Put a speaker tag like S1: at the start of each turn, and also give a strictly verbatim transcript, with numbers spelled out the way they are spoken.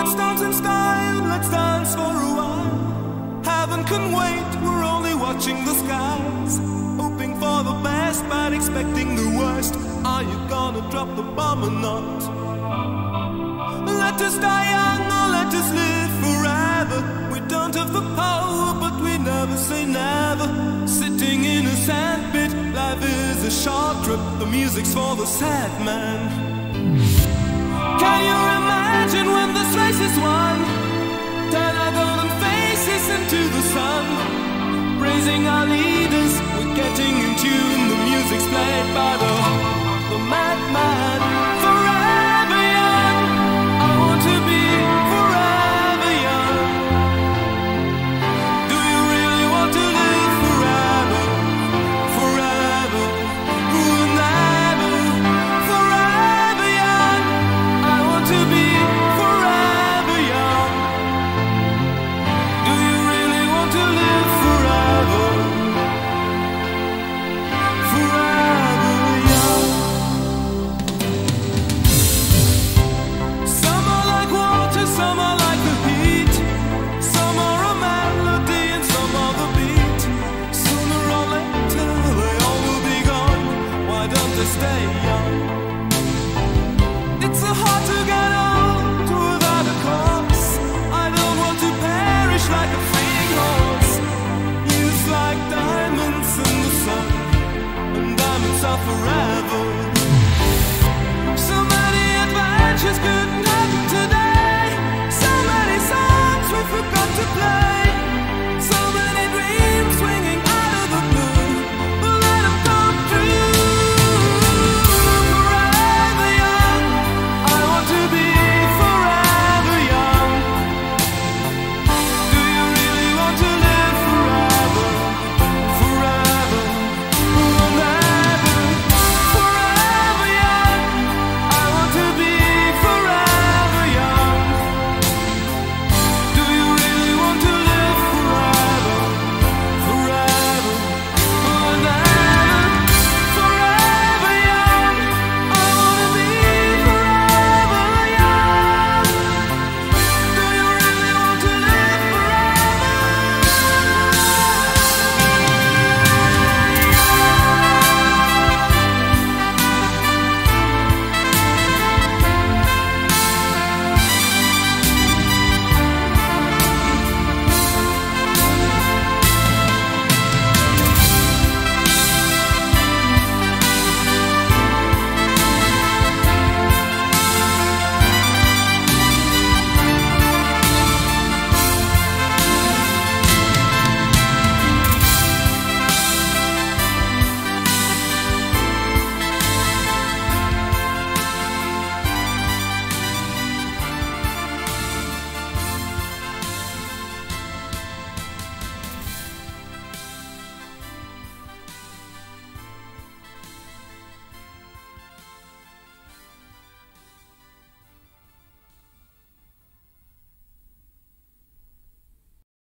S1: Let's dance in style, let's dance for a while. Heaven can wait, we're only watching the skies, hoping for the best but expecting the worst. Are you gonna drop the bomb or not? Let us die young or let us live forever. We don't have the power but we never say never. Sitting in a sandpit, life is a short trip. The music's for the sad man. Can you imagine when this race is won? Turn our golden faces into the sun, praising our leaders, we're getting in tune. The music's played by the, the madman.